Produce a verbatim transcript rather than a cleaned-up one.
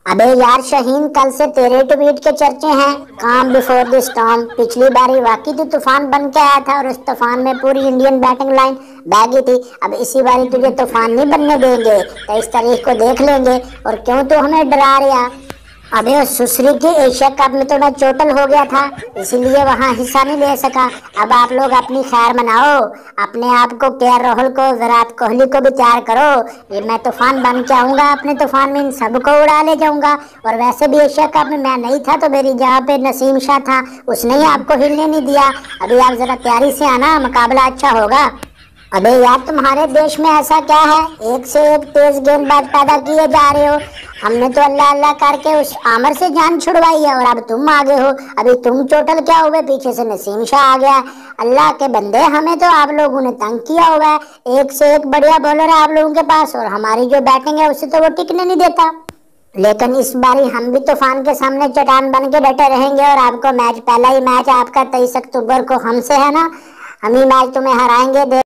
अबे यार शाहीन, कल से तेरे ट्वीट के चर्चे हैं। काम बिफोर द स्टॉर्म। पिछली बारी वाकई तू तूफान बन के आया था और उस तूफान में पूरी इंडियन बैटिंग लाइन बैगी थी। अब इसी बारी तुझे तूफान नहीं बनने देंगे। तेईस तारीख को देख लेंगे। और क्यों तू हमें डरा रहा? अबे उस सुसरी के एशिया कप में तो मैं चोटिल हो गया था, इसीलिए वहां हिस्सा नहीं ले सका। अब आप लोग अपनी खैर मनाओ, अपने आप को, के राहुल को, विराट कोहली को भी तैयार करो। ये मैं तूफान बन के आऊंगा, अपने तूफान में इन सबको उड़ा ले जाऊंगा। और वैसे भी एशिया कप में मैं नहीं था तो मेरी जगह पे नसीम शाह था, उसने ही आपको हिलने नहीं दिया। अभी आप जरा तैयारी से आना, मुकाबला अच्छा होगा। अबे यार, तुम्हारे देश में ऐसा क्या है, एक से एक तेज गेंदबाज पैदा किए जा रहे हो। हमने तो अल्लाह अल्लाह करके उस आमर से जान छुड़वाई है और अब तुम आगे हो। अभी तुम चोटल क्या हुए, पीछे से नसीम शाह आ गया। अल्लाह के बंदे, हमें तो आप लोगों ने तंग किया हुआ है। एक से एक बढ़िया बॉलर है आप लोगों के पास और हमारी जो बैटिंग है उससे तो वो टिकने नहीं देता। लेकिन इस बारी हम भी तूफान के सामने चट्टान बन के डटे रहेंगे और आपको मैच, पहला ही मैच आपका तेईस अक्टूबर को हमसे है ना, हम ही मैच तुम्हें हराएंगे।